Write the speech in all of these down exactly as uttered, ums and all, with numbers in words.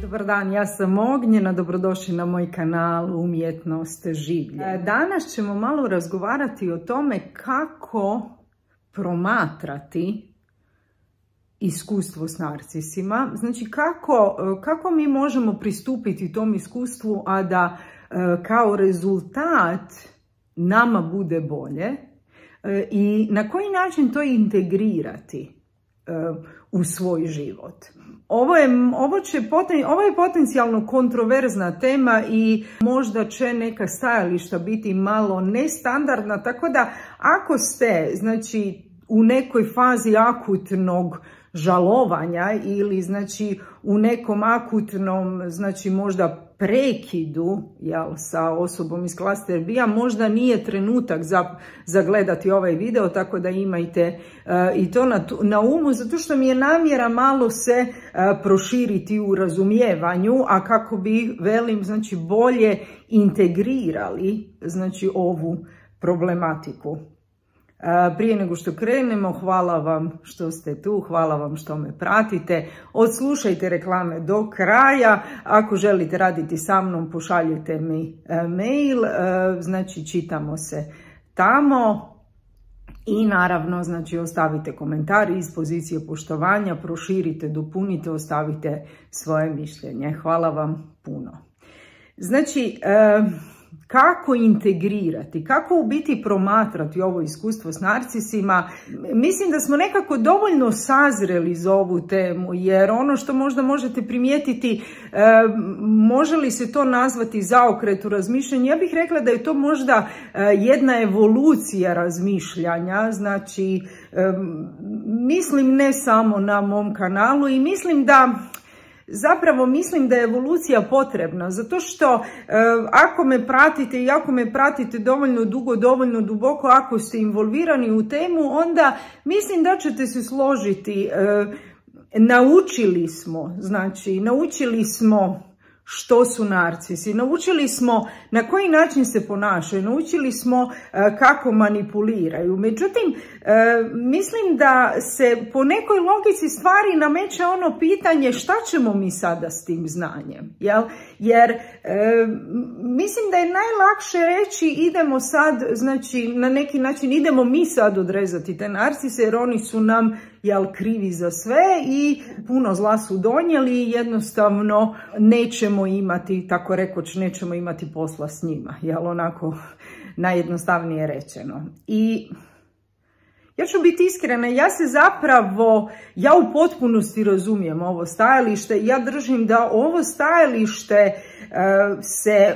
Dobar dan, ja sam Ognjena, dobrodošli na moj kanal Umjetnost življenja. Danas ćemo malo razgovarati o tome kako promatrati iskustvo s narcisima. Znači kako, kako mi možemo pristupiti tom iskustvu, a da kao rezultat nama bude bolje i na koji način to integrirati u svoj život. Ovo je, ovo, će, ovo je potencijalno kontroverzna tema i možda će neka stajališta biti malo nestandardna, tako da ako ste znači, u nekoj fazi akutnog žalovanja ili znači, u nekom akutnom znači, možda prekidu jel, sa osobom iz klaster B-a, možda nije trenutak za, za gledati ovaj video, tako da imajte uh, i to na, na umu, zato što mi je namjera malo se uh, proširiti u razumijevanju, a kako bi, velim, znači bolje integrirali znači, ovu problematiku. Prije nego što krenemo, hvala vam što ste tu, hvala vam što me pratite. Odslušajte reklame do kraja. Ako želite raditi sa mnom, pošaljite mi mail, znači čitamo se tamo. I naravno, znači ostavite komentari iz pozicije poštovanja, proširite, dopunite, ostavite svoje mišljenje. Hvala vam puno. Znači, kako integrirati, kako u biti promatrati ovo iskustvo s narcisima. Mislim da smo nekako dovoljno sazreli za ovu temu, jer ono što možda možete primijetiti, e, može li se to nazvati zaokret u razmišljanju? Ja bih rekla da je to možda e, jedna evolucija razmišljanja, znači e, mislim ne samo na mom kanalu i mislim da Zapravo mislim da je evolucija potrebna, zato što e, ako me pratite i ako me pratite dovoljno dugo, dovoljno duboko, ako ste involvirani u temu, onda mislim da ćete se složiti. E, naučili smo, znači naučili smo što su narcisi, naučili smo na koji način se ponašaju, naučili smo e, kako manipuliraju. Međutim, e, mislim da se po nekoj logici stvari nameće ono pitanje šta ćemo mi sada s tim znanjem, jel? Jer e, mislim da je najlakše reći idemo sad, znači na neki način idemo mi sad odrezati te narcise jer oni su nam jel, krivi za sve i puno zla su donijeli i jednostavno nećemo imati, tako rekoć, nećemo imati posla s njima, jel, onako najjednostavnije rečeno. I ja ću biti iskrena, ja se zapravo, ja u potpunosti razumijem ovo stajalište, ja držim da ovo stajalište uh, se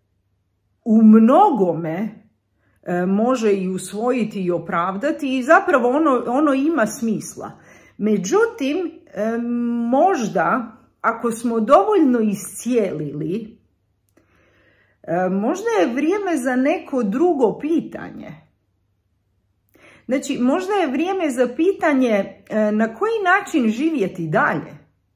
u mnogome može i usvojiti i opravdati i zapravo ono, ono ima smisla. Međutim, možda ako smo dovoljno iscijelili, možda je vrijeme za neko drugo pitanje. Znači, možda je vrijeme za pitanje na koji način živjeti dalje.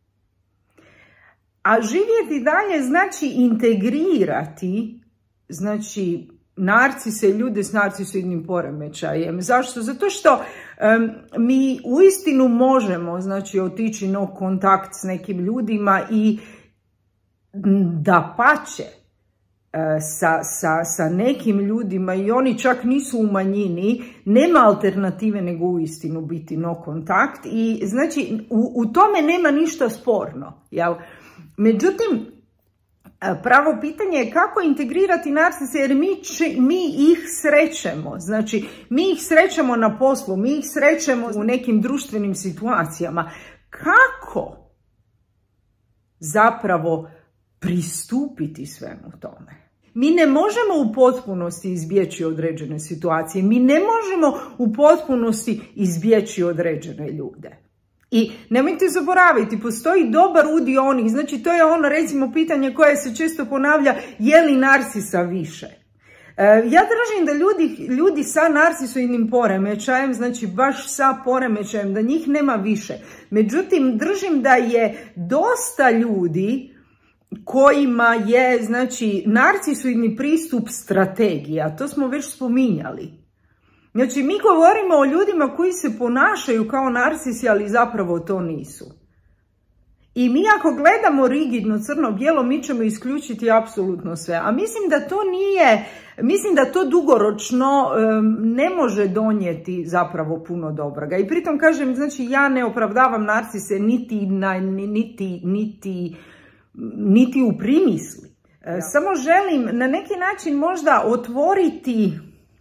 A živjeti dalje znači integrirati, znači narcise, ljude s narcisoidnim poremećajem. Zašto? Zato što um, mi uistinu možemo znači, otići na kontakt s nekim ljudima i dapače uh, sa, sa, sa nekim ljudima i oni čak nisu u manjini, nema alternative nego uistinu biti no kontakt i znači u, u tome nema ništa sporno. Jel? Međutim, pravo pitanje je kako integrirati narcise jer mi, či, mi ih srećemo, znači mi ih srećemo na poslu, mi ih srećemo u nekim društvenim situacijama. Kako zapravo pristupiti svemu tome? Mi ne možemo u potpunosti izbjeći određene situacije, mi ne možemo u potpunosti izbjeći određene ljude. I nemojte zaboraviti, postoji dobar udio onih, znači to je ono recimo pitanje koje se često ponavlja, je li narcisa više? E, ja držim da ljudi, ljudi sa narcisoidnim poremećajem, znači baš sa poremećajem, da njih nema više. Međutim, držim da je dosta ljudi kojima je znači narcisoidni pristup strategija, to smo već spominjali. Znači, mi govorimo o ljudima koji se ponašaju kao narcisi, ali zapravo to nisu. I mi ako gledamo rigidno crno-bijelo, mi ćemo isključiti apsolutno sve. A mislim da to nije, mislim da to dugoročno um, ne može donijeti zapravo puno dobroga. I pritom kažem, znači ja ne opravdavam narcise niti, na, niti, niti, niti u primisli. Ja. Samo želim na neki način možda otvoriti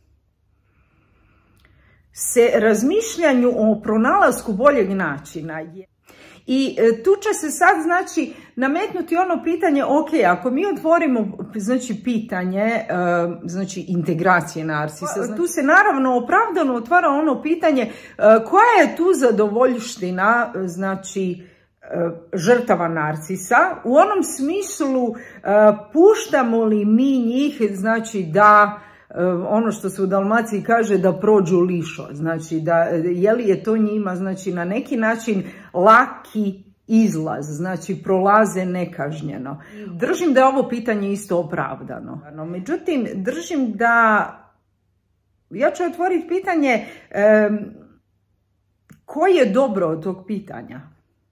se razmišljanju o pronalasku boljeg načina. I tu će se sad, znači, nametnuti ono pitanje, ok, ako mi otvorimo, znači, pitanje, znači, integracije narcisa, znači, tu se naravno opravdano otvara ono pitanje koja je tu zadovoljština, znači, žrtava narcisa, u onom smislu puštamo li mi njih, znači, da ono što se u Dalmaciji kaže da prođu lišo, znači da je li je to njima, znači na neki način laki izlaz, znači prolaze nekažnjeno. Držim da je ovo pitanje isto opravdano. Međutim, držim da, ja ću otvoriti pitanje um, koje je dobro od tog pitanja.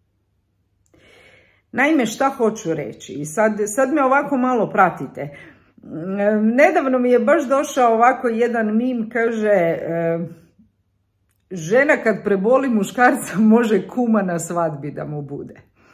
Naime, šta hoću reći? I sad, sad me ovako malo pratite. Nedavno mi je baš došao ovako jedan mim, kaže, žena kad preboli muškarca može kuma na svadbi da mu bude.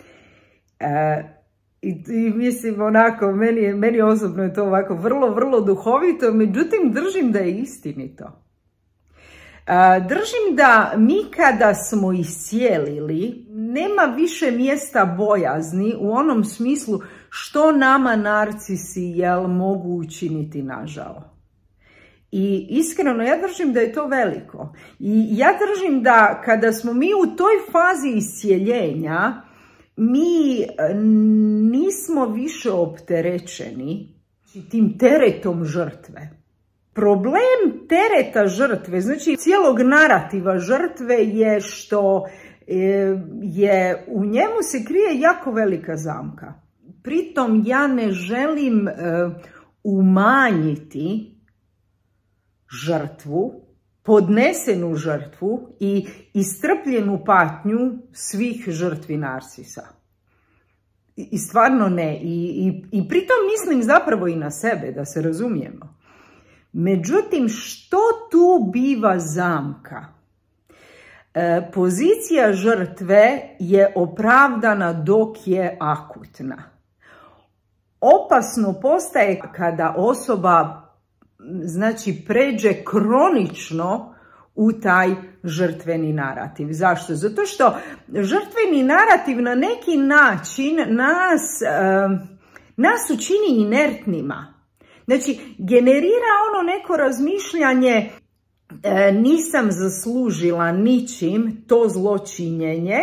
I, i mislim onako, meni, meni osobno je to ovako vrlo, vrlo duhovito, međutim držim da je istinito. Držim da mi kada smo iscijelili, nema više mjesta bojazni u onom smislu što nama narcisi jel, mogu učiniti nažao. I iskreno ja držim da je to veliko. I ja držim da kada smo mi u toj fazi iscijeljenja, mi nismo više opterećeni tim teretom žrtve. Problem tereta žrtve, znači cijelog narativa žrtve je što je, u njemu se krije jako velika zamka. Pritom ja ne želim uh, umanjiti žrtvu, podnesenu žrtvu i istrpljenu patnju svih žrtvi narcisa. I, i stvarno ne. I, i, I pritom mislim zapravo i na sebe, da se razumijemo. Međutim, što tu biva zamka? E, pozicija žrtve je opravdana dok je akutna. Opasno postaje kada osoba, znači, pređe kronično u taj žrtveni narativ. Zašto? Zato što žrtveni narativ na neki način nas, e, nas učini inertnima. Znači, generira ono neko razmišljanje, e, nisam zaslužila ničim to zločinjenje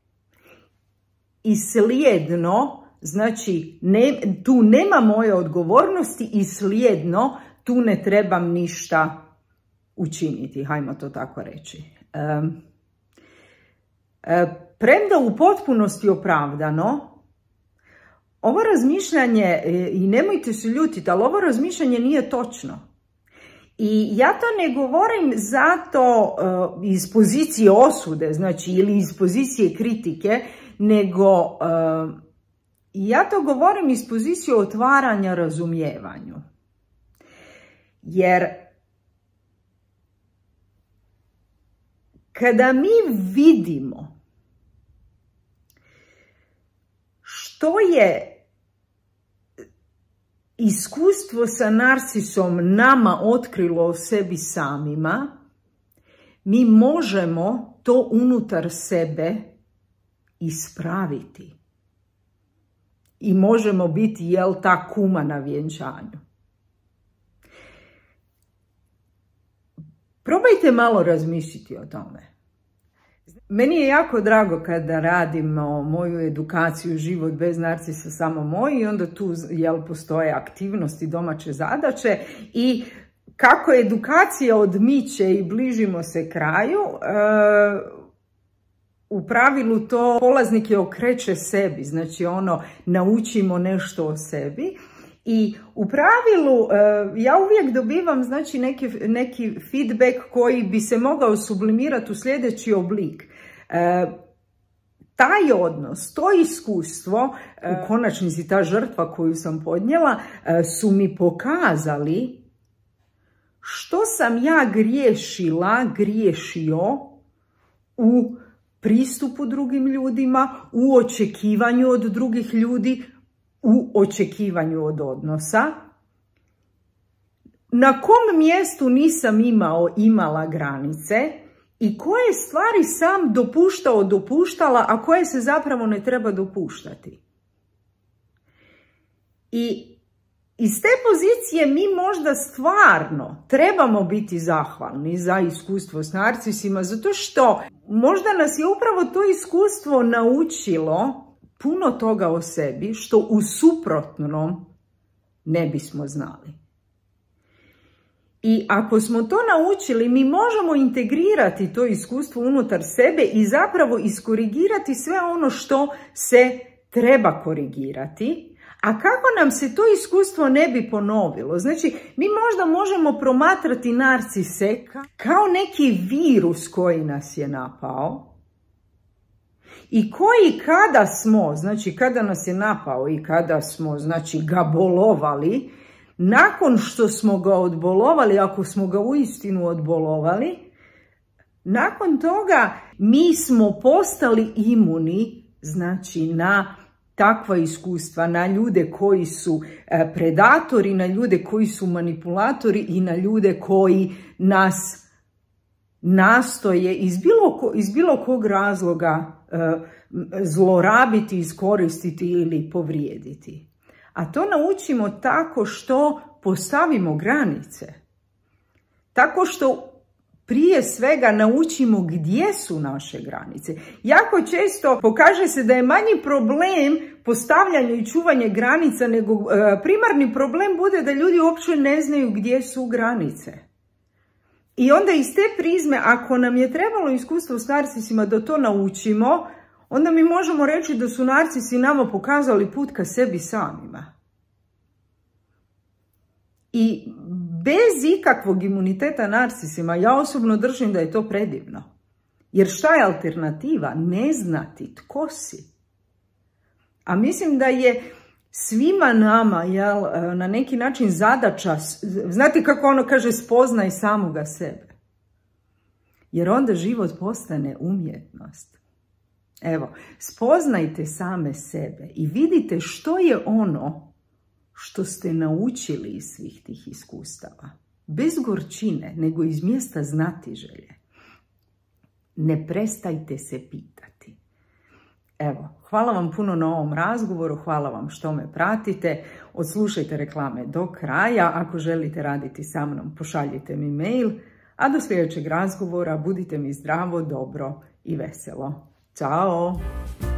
i slijedno, znači ne, tu nema moje odgovornosti i slijedno tu ne trebam ništa učiniti, hajmo to tako reći. E, e, premda u potpunosti opravdano, ovo razmišljanje, i nemojte se ljutiti, ali ovo razmišljanje nije točno. I ja to ne govorim zato uh, iz pozicije osude, znači, ili iz pozicije kritike, nego uh, ja to govorim iz pozicije otvaranja razumijevanju. Jer kada mi vidimo što je iskustvo sa narcisom nama otkrilo o sebi samima, mi možemo to unutar sebe ispraviti. I možemo biti, jel, ta kuma na vjenčanju. Probajte malo razmišljati o tome. Meni je jako drago kada radimo moju edukaciju Život bez narcisa samo moj i onda tu, jel, postoje aktivnosti, domaće zadaće i kako edukacija odmiče i bližimo se kraju, e, u pravilu to polaznike okreće sebi, znači ono, naučimo nešto o sebi. I u pravilu ja uvijek dobivam, znači, neki, neki feedback koji bi se mogao sublimirati u sljedeći oblik. taj odnos, to iskustvo, u konačnici ta žrtva koju sam podnijela, su mi pokazali što sam ja griješila, griješio u pristupu drugim ljudima, u očekivanju od drugih ljudi, u očekivanju od odnosa. Na kom mjestu nisam imao, imala granice i koje stvari sam dopuštao, dopuštala, a koje se zapravo ne treba dopuštati. I iz te pozicije mi možda stvarno trebamo biti zahvalni za iskustvo s narcisima, zato što možda nas je upravo to iskustvo naučilo puno toga o sebi, što u suprotnom ne bismo znali. I ako smo to naučili, mi možemo integrirati to iskustvo unutar sebe i zapravo iskorigirati sve ono što se treba korigirati. A kako nam se to iskustvo ne bi ponovilo? Znači, mi možda možemo promatrati narcise kao neki virus koji nas je napao i koji kada smo, znači kada nas je napao i kada smo, znači, ga bolovali, nakon što smo ga odbolovali, ako smo ga uistinu odbolovali, nakon toga mi smo postali imuni, znači, na takva iskustva, na ljude koji su predatori, na ljude koji su manipulatori i na ljude koji nas nastoje iz bilo, iz bilo kog razloga zlorabiti, iskoristiti ili povrijediti. A to naučimo tako što postavimo granice. Tako što prije svega naučimo gdje su naše granice. Jako često pokaže se da je manji problem postavljanje i čuvanje granica, nego uh, primarni problem bude da ljudi uopće ne znaju gdje su granice. I onda iz te prizme, ako nam je trebalo iskustvo s narcisima da to naučimo, onda mi možemo reći da su narcisi nama pokazali put ka sebi samima. I bez ikakvog imuniteta narcisima, ja osobno držim da je to predivno. Jer šta je alternativa? Ne znati tko si. A mislim da je svima nama, jel, na neki način zadaća, znate kako ono kaže, spoznaj samoga sebe. Jer onda život postane umjetnost. Evo, spoznajte same sebe i vidite što je ono što ste naučili iz svih tih iskustava. Bez gorčine, nego iz mjesta znatiželje. Ne prestajte se pitati. Evo, hvala vam puno na ovom razgovoru, hvala vam što me pratite. Odslušajte reklame do kraja. Ako želite raditi sa mnom, pošaljite mi mail. A do sljedećeg razgovora budite mi zdravo, dobro i veselo. Ćao!